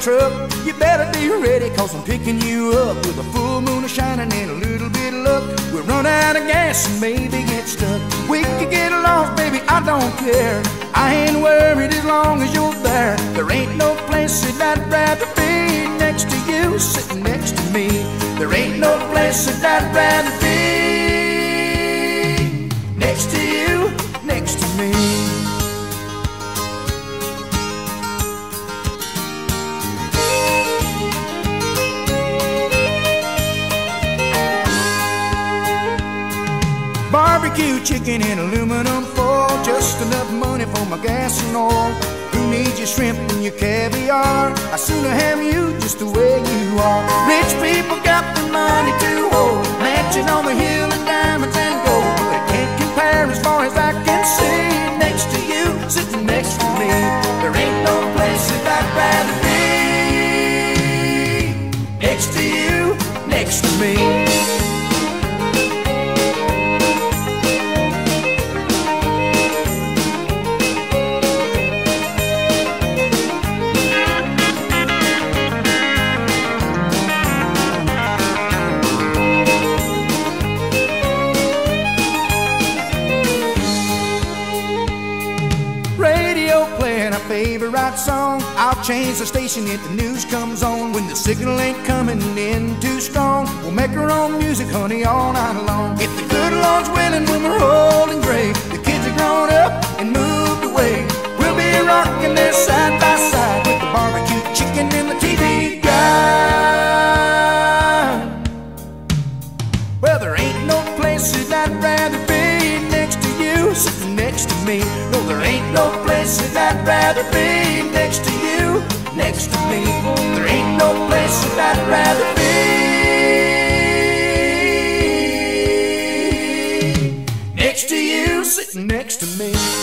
truck. You better be ready, cause I'm picking you up with a full moon shining and a little bit of luck. We'll run out of gas and maybe get stuck. We could get lost, baby, I don't care. I ain't worried as long as you're there. There ain't no place that I'd rather be next to you, sitting next to me. There ain't no place that I'd rather be next to you, next to me. Barbecue chicken in aluminum foil, just enough money for my gas and oil. Who needs your shrimp and your caviar? I'd sooner have you just the way you are. Rich people got the money to hold, mansion on the hill and diamonds and gold, but it can't compare as far as I can see. Next to you, sitting next to me, there ain't no place that I'd rather be next to you, next to me. Playing our favorite song, I'll change the station if the news comes on. When the signal ain't coming in too strong, we'll make our own music, honey, all night long. If the good Lord's willing, when we're old and gray, the kids are grown up and moved away, we'll be rocking there side by side with the barbecue chicken and the TV guide. Well, there ain't no place that I'd rather be next to you, sitting next to me. No, there ain't no place that I'd rather be next to you, next to me. There ain't no place that I'd rather be next to you, sitting next to me.